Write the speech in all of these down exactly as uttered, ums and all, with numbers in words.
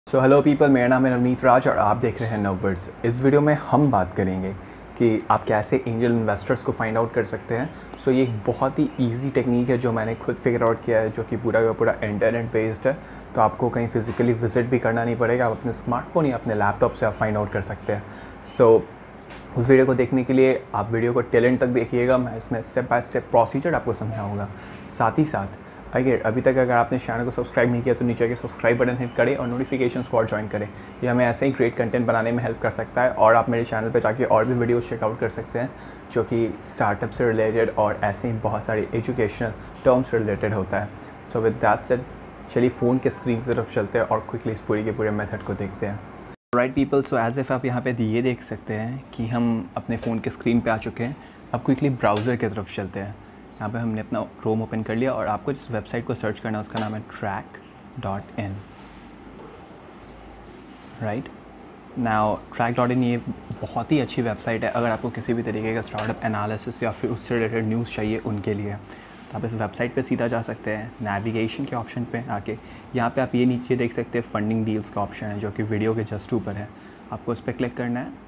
So hello people, मेरा नाम है नवनीत राज और आप देख रहे हैं नववर्ड्स। इस वीडियो में हम बात करेंगे कि आप कैसे एंजल इन्वेस्टर्स को फाइंड आउट कर सकते हैं। सो so, ये एक बहुत ही इजी टेक्निक है जो मैंने खुद फिगर आउट किया है, जो कि पूरा का पूरा इंटरनेट बेस्ड है। तो आपको कहीं फिजिकली विजिट भी करना नहीं पड़ेगा, आप अपने स्मार्टफोन या अपने लैपटॉप से आप फाइंड आउट कर सकते हैं। सो so, उस वीडियो को देखने के लिए आप वीडियो को टेलेंट तक देखिएगा। मैं इसमें स्टेप बाय स्टेप प्रोसीजर आपको समझाऊँगा। साथ ही साथ अगर अभी तक अगर आपने चैनल को सब्सक्राइब नहीं किया तो नीचे के सब्सक्राइब बटन हिट करें और नोटिफिकेशन स्क्वाड ज्वाइन करें। ये हमें ऐसे ही ग्रेट कंटेंट बनाने में हेल्प कर सकता है। और आप मेरे चैनल पे जाके और भी वीडियोस चेकआउट कर सकते हैं जो कि स्टार्टअप से रिलेटेड और ऐसे ही बहुत सारी एजुकेशनल टर्म्स से रिलेटेड होता है। सो विद दैट सेड, चलिए फ़ोन के स्क्रीन की तरफ चलते हैं और क्विकली इस पूरी के पूरे मेथड को देखते हैं। Right people, so as if आप यहाँ पे ये देख सकते हैं कि हम अपने फ़ोन के स्क्रीन पे आ चुके हैं। अब क्विकली ब्राउज़र की तरफ चलते हैं। यहाँ पे हमने अपना क्रोम ओपन कर लिया और आपको जिस वेबसाइट को सर्च करना है उसका नाम है track dot in. Right now track dot in ये बहुत ही अच्छी वेबसाइट है अगर आपको किसी भी तरीके का स्टार्टअप एनालिसिस या फिर उससे रिलेटेड न्यूज़ चाहिए उनके लिए। तो आप इस वेबसाइट पे सीधा जा सकते हैं। नेविगेशन के ऑप्शन पे आके यहाँ पे आप ये नीचे देख सकते हैं फंडिंग डील्स का ऑप्शन है जो कि वीडियो के जस्ट ऊपर है। आपको उस पर क्लिक करना है।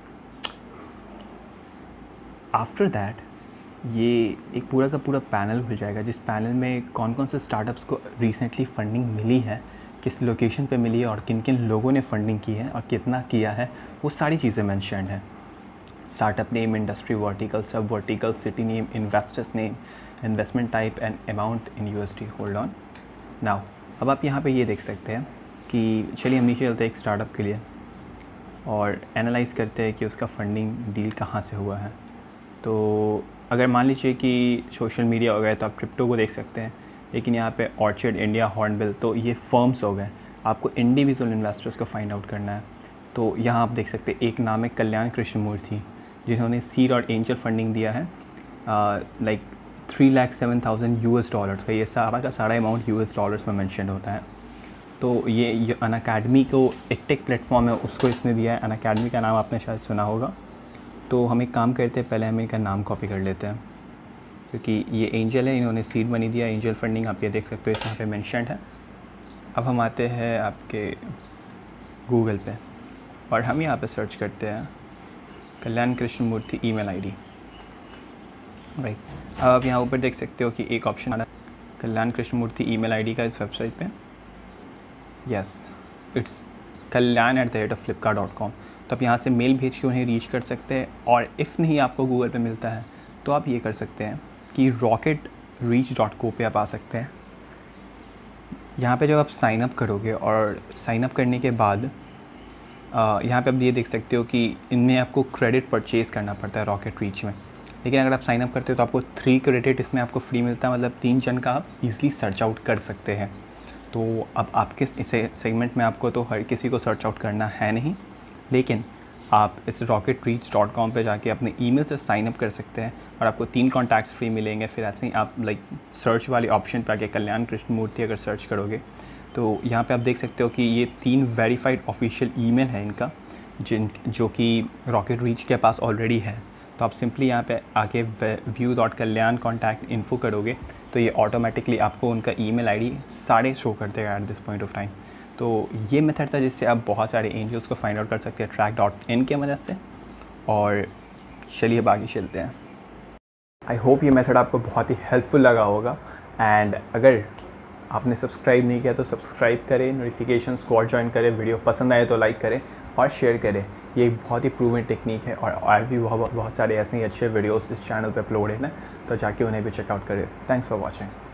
आफ्टर दैट ये एक पूरा का पूरा पैनल खुल जाएगा, जिस पैनल में कौन कौन से स्टार्टअप्स को रिसेंटली फंडिंग मिली है, किस लोकेशन पे मिली है और किन किन लोगों ने फंडिंग की है और कितना किया है, वो सारी चीज़ें मेंशन है। Startup name, industry vertical, sub vertical, city name, investors name, investment type and amount in USD. Hold on now, अब आप यहाँ पे ये देख सकते हैं कि चलिए हम नीचे चलते हैं एक स्टार्टअप के लिए और एनालाइज़ करते हैं कि उसका फंडिंग डील कहाँ से हुआ है। तो अगर मान लीजिए कि सोशल मीडिया हो गए तो आप क्रिप्टो को देख सकते हैं, लेकिन यहाँ पे ऑर्चिड, इंडिया, हॉर्नबिल, तो ये फर्म्स हो गए। आपको इंडिविजुअल इन्वेस्टर्स को फाइंड आउट करना है। तो यहाँ आप देख सकते हैं एक नाम है कल्याण कृष्णमूर्ति, जिन्होंने सीड और एंजल फंडिंग दिया है like three lakh seven thousand US एस डॉलर्स का। ये सारा का सारा अमाउंट यू एस डॉलर्स में मैंशन होता है। तो ये, ये अनअकैडमी को एक टेक प्लेटफॉर्म है, उसको इसने दिया है। अनअकैडमी का नाम आपने शायद सुना होगा। तो हम एक काम करते हैं, पहले हम इनका नाम कॉपी कर लेते हैं क्योंकि ये एंजल है, इन्होंने सीड मनी दिया, एंजल फंडिंग आप ये देख सकते हो, यहाँ पे मेंशन्ड है। अब हम आते हैं आपके गूगल पे और हम यहाँ पे सर्च करते हैं Kalyan Krishnamurthy email ID. Right, अब आप यहाँ ऊपर देख सकते हो कि एक ऑप्शन आ रहा है कल्याण कृष्णमूर्ति ईमेल आईडी का इस वेबसाइट पे। Yes, it's Kalyan at the rate of Flipkart dot com. तो आप यहाँ से मेल भेज के उन्हें रीच कर सकते हैं। और इफ़ नहीं आपको गूगल पे मिलता है तो आप ये कर सकते हैं कि रॉकेट रीच डॉट को पे आप आ सकते हैं। यहाँ पे जब आप साइन अप करोगे और साइन अप करने के बाद यहाँ पे आप ये देख सकते हो कि इनमें आपको क्रेडिट परचेज़ करना पड़ता है रॉकेट रीच में। लेकिन अगर आप साइन अप करते हो तो आपको थ्री क्रेडिट इसमें आपको फ्री मिलता है, मतलब तीन जन का आप ईज़िली सर्च आउट कर सकते हैं। तो अब आपके इस सेगमेंट में आपको तो हर किसी को सर्च आउट करना है नहीं, लेकिन आप इस रॉकेट रीच डॉट कॉम पर जाके अपने ईमेल से साइन अप कर सकते हैं और आपको तीन कॉन्टैक्ट्स फ्री मिलेंगे। फिर ऐसे ही आप लाइक सर्च वाले ऑप्शन पर आके कल्याण कृष्णमूर्ति अगर सर्च करोगे तो यहाँ पे आप देख सकते हो कि ये तीन वेरीफाइड ऑफिशियल ईमेल है इनका, जिन जो कि रॉकेट रीच के पास ऑलरेडी है। तो आप सिंपली यहाँ पे आके view dot Kalyan contact info करोगे तो ये ऑटोमेटिकली आपको उनका ईमेल आईडी सारे शो कर देगा at this point of time. तो ये मेथड था जिससे आप बहुत सारे एंजल्स को फाइंड आउट कर सकते हैं ट्रैक डॉट इन की मदद से। और चलिए बाकी चलते हैं। आई होप ये मेथड आपको बहुत ही हेल्पफुल लगा होगा। एंड अगर आपने सब्सक्राइब नहीं किया तो सब्सक्राइब करें, नोटिफिकेशन स्क्वाड ज्वाइन करें, वीडियो पसंद आए तो लाइक करें और शेयर करें। ये एक बहुत ही प्रूवन टेक्निक है और और भी बहुत बहुत सारे ऐसे ही अच्छे वीडियोस इस चैनल पे अपलोड हैं, तो जाके उन्हें भी चेकआउट करें। Thanks for watching.